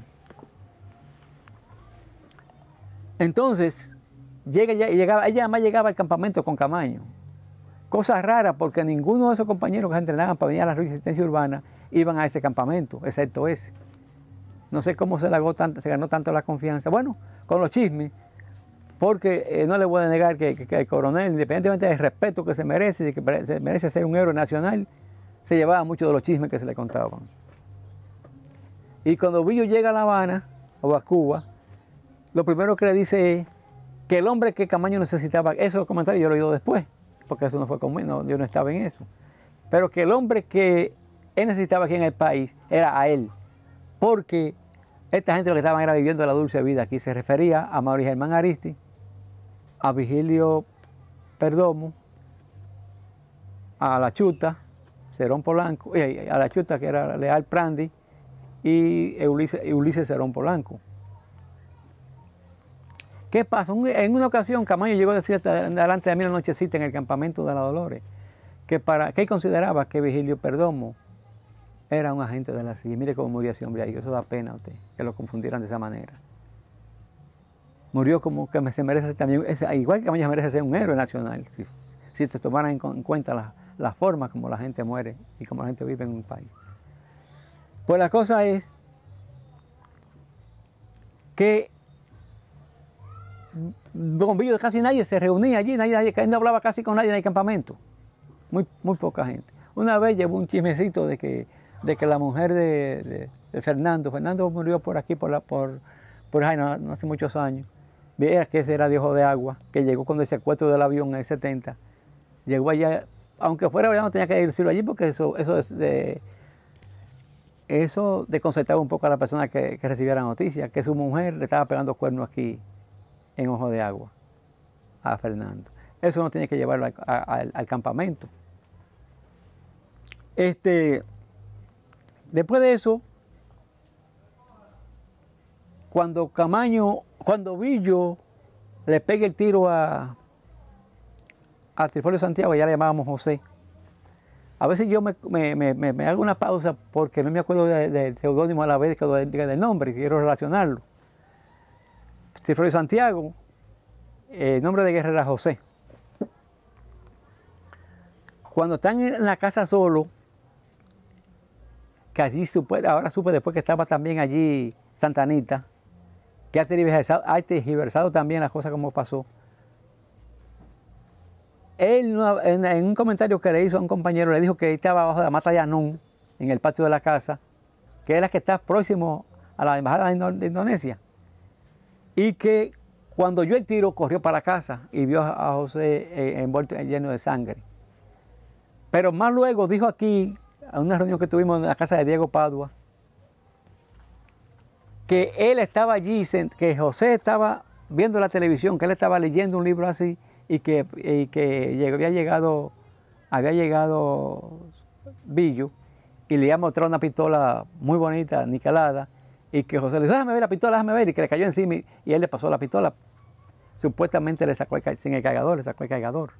Entonces, llega, llegaba, ella además llegaba al campamento con Camaño. Cosa rara, porque ninguno de esos compañeros que se entrenaban para venir a la resistencia urbana iban a ese campamento, excepto ese. No sé cómo se, ganó tanto, se ganó tanto la confianza. Bueno, con los chismes, porque eh, no le voy a negar que, que, que el coronel, independientemente del respeto que se merece, de que se merece ser un héroe nacional, se llevaba mucho de los chismes que se le contaban. Y cuando Billo llega a La Habana o a Cuba, lo primero que le dice es que el hombre que Camaño necesitaba, esos comentarios yo lo he oído después, porque eso no fue conmigo, no, yo no estaba en eso, pero que el hombre que él necesitaba aquí en el país era a él, porque esta gente lo que estaban era viviendo la dulce vida aquí. Se refería a Mauricio Germán Aristi, a Vigilio Perdomo, a La Chuta, Cerón Polanco, a La Chuta que era Leal Prandi y Ulises, Ulises Cerón Polanco. ¿Qué pasa? En una ocasión Camaño llegó a decir delante de mí la nochecita en el campamento de la Dolores que, para, que él consideraba que Vigilio Perdomo era un agente de la C I A. Mire cómo murió ese hombre ahí, eso da pena a usted, que lo confundieran de esa manera. Murió como que se merece también, igual que Camaño merece ser un héroe nacional, si, si te tomaran en, en cuenta la, la forma como la gente muere y como la gente vive en un país. Pues la cosa es que con Billo casi nadie se reunía allí, nadie, nadie, no hablaba casi con nadie en el campamento, muy, muy poca gente. Una vez llevó un chismecito de que, de que la mujer de, de, de Fernando, Fernando murió por aquí, por, la, por, por ay, no, no hace muchos años, veía que ese era de Ojo de Agua, que llegó cuando el secuestro del avión en el setenta, llegó allá, aunque fuera ya no tenía que decirlo allí porque eso, eso es de... Eso desconcertaba un poco a la persona que, que recibiera la noticia, que su mujer le estaba pegando cuernos aquí en Ojo de Agua a Fernando. Eso no tiene que llevarlo a, a, a, al campamento. Este, después de eso, cuando Camaño, cuando Billo le pega el tiro a, a Trifolio Santiago, ya le llamábamos José, a veces yo me, me, me, me hago una pausa porque no me acuerdo del de, de seudónimo a la vez que del, del nombre, quiero relacionarlo. Trifolio Santiago, el eh, nombre de guerra era José. Cuando están en la casa solo, que allí supe, ahora supe después que estaba también allí Santa Anita, que ha tergiversado también las cosas como pasó. Él en, en un comentario que le hizo a un compañero le dijo que estaba abajo de la mata de Anún, en el patio de la casa, que es la que está próximo a la embajada de Indonesia. Y que cuando oyó el tiro corrió para la casa y vio a José eh, envuelto lleno de sangre. Pero más luego dijo aquí, a una reunión que tuvimos en la casa de Diego Padua, que él estaba allí, que José estaba viendo la televisión, que él estaba leyendo un libro así y que, y que había llegado había llegado Billo y le había mostrado una pistola muy bonita, niquelada, y que José le dijo, déjame ver la pistola, déjame ver, y que le cayó encima y, y él le pasó la pistola. Supuestamente le sacó el, sin el cargador, le sacó el cargador.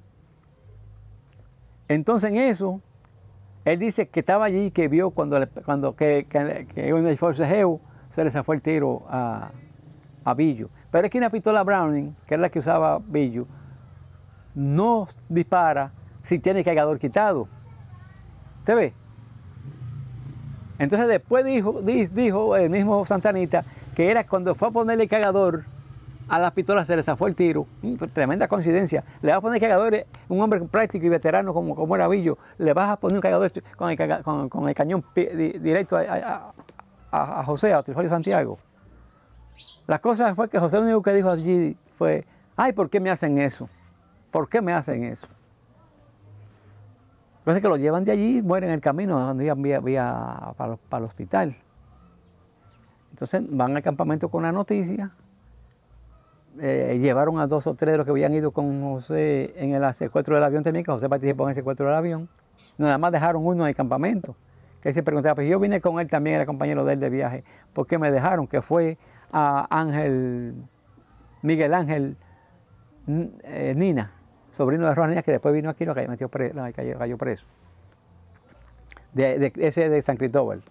Entonces en eso, él dice que estaba allí, que vio cuando, le, cuando que, que, que un forcejeo se le zafó el tiro a, a Billo. Pero es que una pistola Browning, que es la que usaba Billo, no dispara si tiene el cargador quitado. ¿Usted ve? Entonces después dijo, dijo el mismo Santanita que era cuando fue a ponerle el cargador a las pistolas se le zafó el tiro. Tremenda coincidencia. Le vas a poner cargador, un hombre práctico y veterano como, como era Billo, le vas a poner un cargador con el, con, con el cañón directo a, a, a, a José, a Trifolio Santiago. La cosa fue que José lo único que dijo allí fue, ay, ¿por qué me hacen eso? ¿Por qué me hacen eso? Entonces que lo llevan de allí, mueren en el camino, donde iban vía, vía para, para el hospital. Entonces van al campamento con la noticia. Eh, llevaron a dos o tres de los que habían ido con José en el secuestro del avión también, que José participó en el secuestro del avión. Nada más dejaron uno en el campamento. Que él se preguntaba, pues yo vine con él también, era compañero de él de viaje. ¿Por qué me dejaron? Que fue a Ángel, Miguel Ángel eh, Nina, sobrino de Rojas Nina, que después vino aquí y lo metió preso, lo cayó, cayó preso. De, de, ese de San Cristóbal.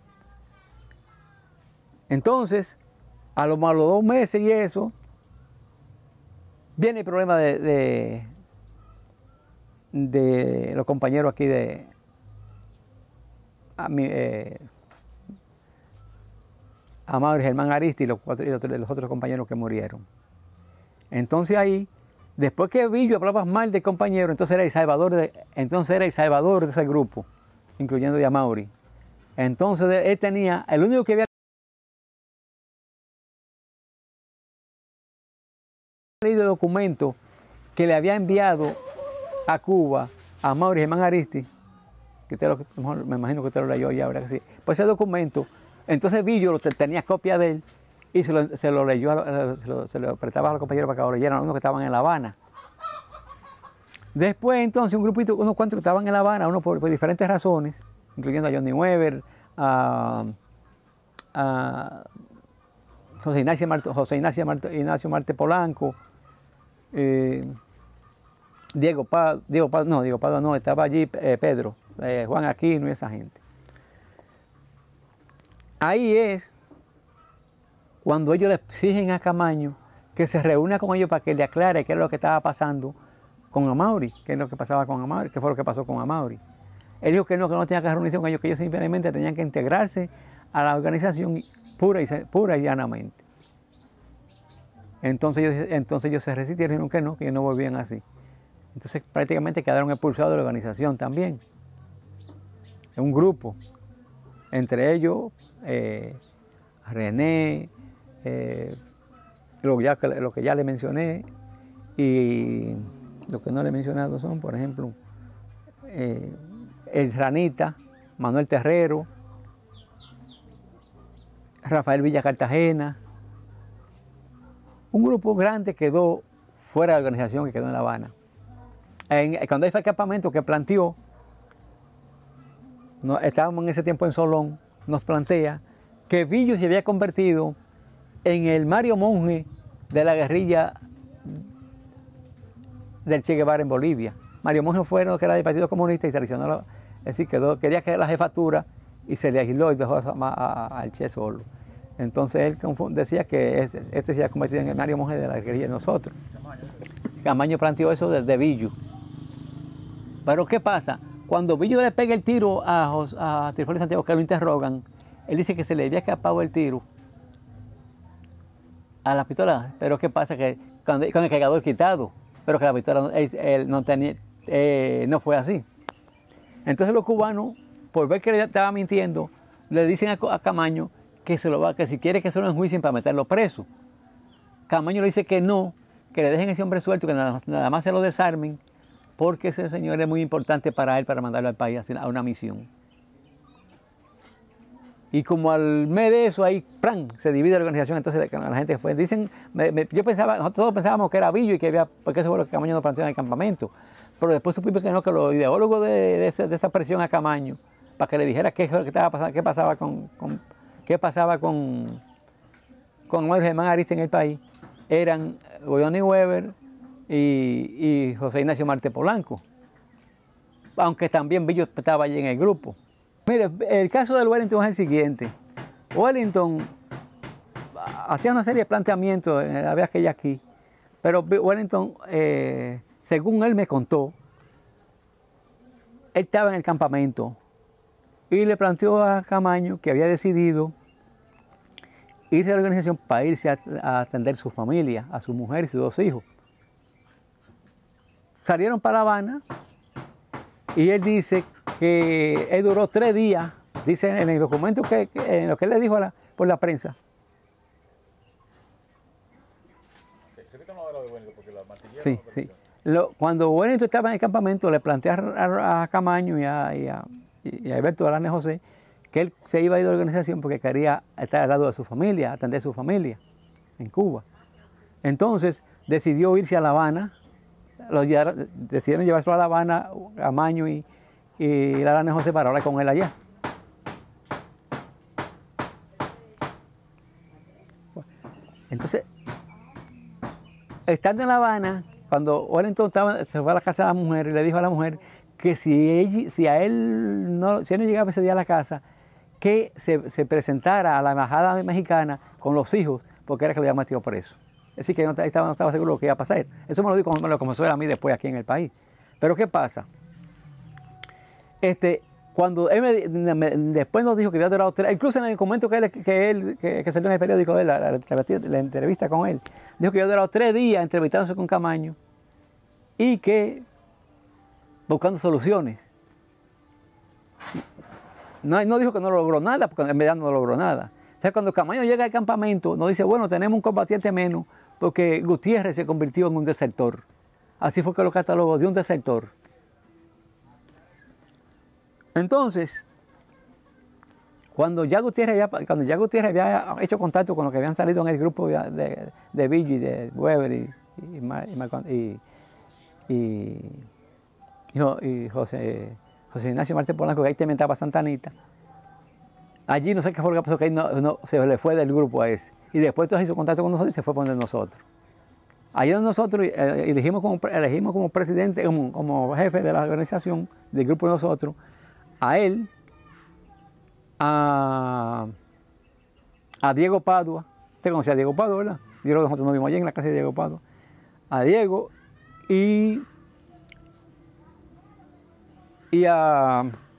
Entonces, a los, a los dos meses y eso, viene el problema de, de, de los compañeros aquí de a mi, eh, Amado y Germán Aristi y los, cuatro, y los, los otros compañeros que murieron. Entonces ahí, después que Billo hablaba mal de compañero, entonces era el salvador de, entonces era el salvador de ese grupo, incluyendo de Amaury. Entonces él tenía, el único que había leído el documento que le había enviado a Cuba a Amaury y Germán Aristi, que usted lo, me imagino que usted lo leyó ya, ahora que sí. Pues ese documento, entonces Billo tenía copia de él y se lo, se lo leyó, a, se, lo, se lo prestaba a los compañeros para que lo leyeran, unos que estaban en La Habana. Después entonces un grupito, unos cuantos que estaban en La Habana, unos por, por diferentes razones, incluyendo a Johnny Weber, a, a José Ignacio Marte, José Ignacio Marte, Ignacio Marte Polanco, eh, Diego Paz, Diego Paz, no, Diego Paz no, estaba allí eh, Pedro, eh, Juan Aquino y esa gente. Ahí es cuando ellos le exigen a Camaño que se reúna con ellos para que le aclare qué es lo que estaba pasando con Amaury, qué es lo que pasaba con Amaury, qué fue lo que pasó con Amaury. Él dijo que no, que no tenía que reunirse con ellos, que ellos simplemente tenían que integrarse a la organización pura y, pura y llanamente. Entonces ellos, entonces ellos se resistieron y dijeron que no, que ellos no volvían así. Entonces prácticamente quedaron expulsados de la organización también. Un grupo, entre ellos eh, René, eh, lo, ya, lo que ya le mencioné, y lo que no le he mencionado son, por ejemplo, eh, el Ranita, Manuel Terrero, Rafael Villa Cartagena. Un grupo grande quedó fuera de la organización, que quedó en La Habana. En, cuando él fue al campamento que planteó, no, estábamos en ese tiempo en Solón, nos plantea que Billo se había convertido en el Mario Monge de la guerrilla del Che Guevara en Bolivia. Mario Monge fue uno que era del Partido Comunista y seleccionó, es decir, quedó, quería que la jefatura y se le agiló y dejó al Che solo. Entonces él decía que este, este se había convertido en el Mario Monge de la guerrilla de nosotros. Camaño planteó eso desde Billo. Pero ¿qué pasa? Cuando Billo le pega el tiro a, a Trifolio Santiago, que lo interrogan, él dice que se le había escapado el tiro a la pistola. Pero ¿qué pasa? Que con, con el cargador quitado, pero que la pistola él, él no, tenía, eh, no fue así. Entonces los cubanos, por ver que le estaba mintiendo, le dicen a, a Camaño que, se lo va, que si quiere que se lo enjuicien para meterlo preso. Camaño le dice que no, que le dejen ese hombre suelto, que nada, nada más se lo desarmen, porque ese señor es muy importante para él, para mandarlo al país a una misión. Y como al mes de eso, ahí, ¡pran!, se divide la organización, entonces la gente fue, dicen, me, me, yo pensaba, nosotros todos pensábamos que era Billo y que había, porque eso fue lo que Camaño nos planteó en el campamento. pero después supimos que no, que los ideólogos de, de, esa, de esa presión a Camaño, para que le dijera qué, qué, estaba pasando, qué pasaba con, con, qué pasaba con, con Mario Germán Ariste en el país, eran Goyoni Weber y, y José Ignacio Marte Polanco, aunque también Billo estaba allí en el grupo. Mire, el caso de Wellington es el siguiente. Wellington hacía una serie de planteamientos en la vez que ella aquí, pero Wellington, eh, según él me contó, él estaba en el campamento y le planteó a Camaño que había decidido irse a la organización para irse a, a atender su familia, a su mujer y sus dos hijos. Salieron para La Habana y él dice que él duró tres días, dice en el documento que, en lo que él le dijo a la, por la prensa. Sí, sí. Lo, cuando Wellington estaba en el campamento, le planteé a, a, a Camaño y a, y a, y a Alberto Alane José que él se iba a ir de la organización porque quería estar al lado de su familia, atender a su familia en Cuba. Entonces decidió irse a La Habana, los llevaron, decidieron llevárselo a La Habana, a Camaño y, y Alane José para hablar con él allá. Entonces, estando en La Habana, cuando Wellington estaba, se fue a la casa de la mujer y le dijo a la mujer que si, ella, si a él no, si él no llegaba ese día a la casa, que se, se presentara a la embajada mexicana con los hijos, porque era que lo había metido preso. Es decir, que no estaba, no estaba seguro de lo que iba a pasar. Eso me lo dijo, me lo comenzó a mí después aquí en el país. Pero ¿qué pasa? Este, cuando él me, me, después nos dijo que había durado tres, incluso en el documento que él, que, él, que, que salió en el periódico de él, la, la, la, la entrevista con él, dijo que había durado tres días entrevistándose con Camaño y que buscando soluciones. No, no dijo que no logró nada, porque en verdad no logró nada. O sea, cuando Camaño llega al campamento, nos dice, bueno, tenemos un combatiente menos, porque Gutiérrez se convirtió en un desertor. Así fue que lo catalogó, de un desertor. Entonces, cuando ya Gutiérrez había, cuando ya Gutiérrez había hecho contacto con los que habían salido en el grupo de, de, de Billo y de Weber y, y, y, y, y José, José Ignacio Marte Polanco, que ahí también estaba Santa Anita, allí no sé qué fue lo que pasó, que ahí no, no, se le fue del grupo a ese. Y después entonces hizo contacto con nosotros y se fue a poner nosotros. Allí nosotros eh, elegimos, como, elegimos como presidente, como, como jefe de la organización, del grupo de nosotros, a él, a, a Diego Padua. Usted conocía a Diego Padua, ¿verdad? Diego, nosotros nos vimos allí en la casa de Diego Padua. A Diego y, y a,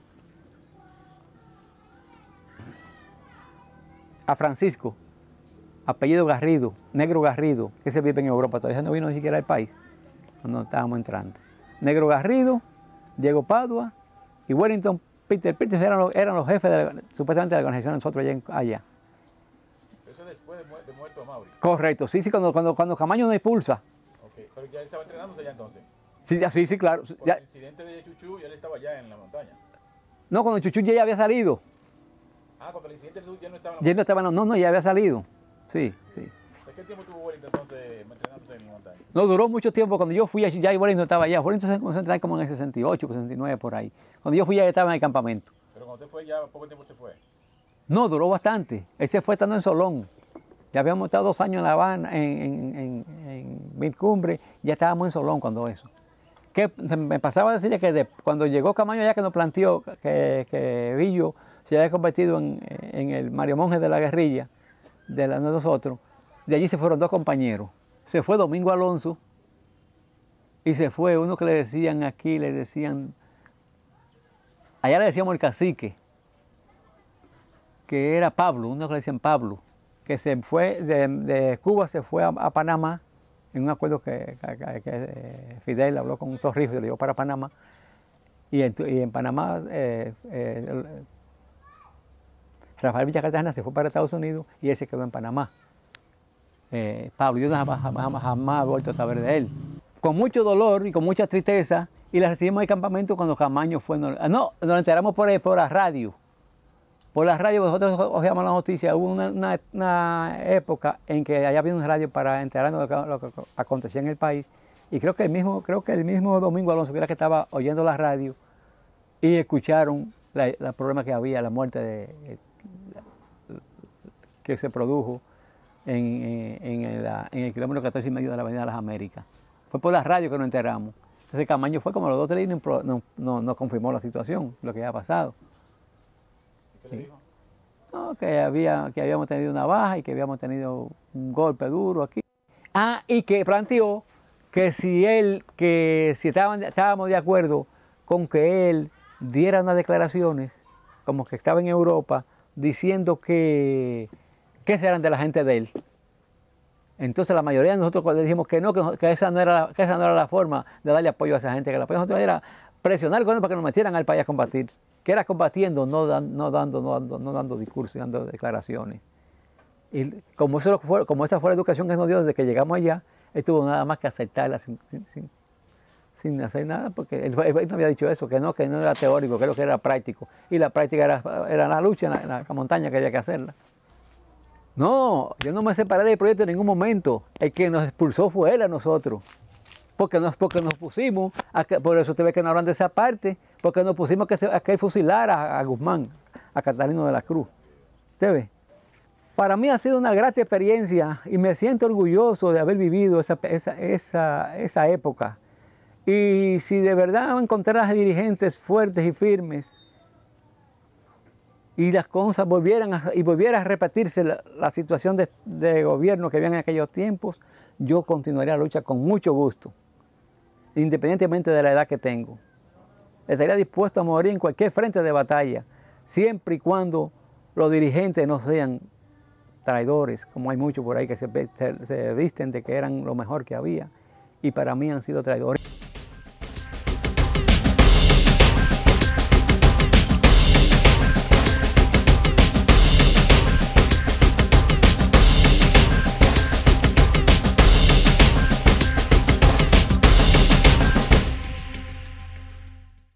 a Francisco, apellido Garrido, Negro Garrido, que se vive en Europa, todavía no vino ni siquiera al país cuando estábamos entrando. Negro Garrido, Diego Padua y Wellington Peter. Peter eran los, eran los jefes de la, supuestamente de la organización de nosotros allá. En, allá. Eso es después de, mu de muerto a Mauri. Correcto, sí, sí, cuando, cuando, cuando Camaño nos expulsa. Okay. Pero ya él estaba entrenándose allá entonces. Sí, ya, sí, sí, claro. Por ya. el incidente de Chuchú, ya él estaba allá en la montaña. No, cuando Chuchú ya había salido. Ah, cuando el incidente de Chuchú ya no estaba en la ya montaña. No, estaba, no, no, ya había salido. Sí, sí. ¿De qué tiempo tuvo Wellington entonces entrenándose en la montaña? No, duró mucho tiempo. Cuando yo fui, ya Wellington estaba allá. Wellington se comenzó a entrenar como en el sesenta y ocho, sesenta y nueve, por ahí. Cuando yo fui, ya estaba en el campamento. Pero cuando usted fue, ya poco tiempo se fue. No, duró bastante. Él se fue estando en Solón. Ya habíamos estado dos años en La Habana, en, en, en, en Mil Cumbres, ya estábamos en Solón cuando eso. Que me pasaba a decirle que de, cuando llegó Camaño allá, que nos planteó que, que Billo se había convertido en, en el Mario Monje de la guerrilla, de, la, de nosotros, de allí se fueron dos compañeros. Se fue Domingo Alonso y se fue uno que le decían aquí, le decían, allá le decíamos el cacique, que era Pablo, uno que le decían Pablo, que se fue de, de Cuba, se fue a, a Panamá, en un acuerdo que, que, que Fidel habló con Torrijos y lo llevó para Panamá. Y en, y en Panamá, eh, eh, Rafael Villa Cartagena se fue para Estados Unidos y él se quedó en Panamá. Eh, Pablo, yo jamás, jamás, jamás he vuelto a saber de él. Con mucho dolor y con mucha tristeza, y la recibimos en el campamento cuando Camaño fue. No, no nos enteramos por, por la radio. Por la radio, nosotros oíamos la noticia. Hubo una, una, una época en que allá había un radio para enterarnos de lo que, lo que acontecía en el país Y creo que el mismo, creo que el mismo Domingo Alonso, que era que estaba oyendo la radio, y escucharon el problema que había, la muerte de, que se produjo en, en, en, la, en el kilómetro catorce y medio de la Avenida de las Américas. Fue por la radio que nos enteramos. Entonces Camaño fue como los dos tres días nos no, no, no confirmó la situación, lo que había pasado. ¿Qué le dijo? No, que, había, que habíamos tenido una baja y que habíamos tenido un golpe duro aquí. Ah, y que planteó que si él, que si estaban, estábamos de acuerdo con que él diera unas declaraciones, como que estaba en Europa, diciendo que, que eran de la gente de él. Entonces la mayoría de nosotros le dijimos que no, que, que, esa no era, que esa no era la forma de darle apoyo a esa gente, que el apoyo a nosotros era presionar con él para que nos metieran al país a combatir, que era combatiendo, no, dan, no, dando, no, dando, no dando discursos y dando declaraciones. Y como, eso fue, como esa fue la educación que nos dio desde que llegamos allá, él tuvo nada más que aceptarla sin, sin, sin, sin hacer nada, porque él, él no había dicho eso, que no, que no era teórico, que lo que era práctico. Y la práctica era, era la lucha en la, en la montaña que había que hacerla. No, yo no me separé del proyecto en ningún momento. El que nos expulsó fue él a nosotros. Porque nos, porque nos pusimos, a que, por eso usted ve que no hablan de esa parte, porque nos pusimos a que, se, a que él fusilara a, a Guzmán, a Catalino de la Cruz. ¿Usted ve? Para mí ha sido una grata experiencia y me siento orgulloso de haber vivido esa, esa, esa, esa época. Y si de verdad encontrara dirigentes fuertes y firmes, y las cosas volvieran a, y volviera a repetirse la, la situación de, de gobierno que había en aquellos tiempos, yo continuaría la lucha con mucho gusto, independientemente de la edad que tengo. Estaría dispuesto a morir en cualquier frente de batalla, siempre y cuando los dirigentes no sean traidores, como hay muchos por ahí que se, se, se visten de que eran lo mejor que había, y para mí han sido traidores.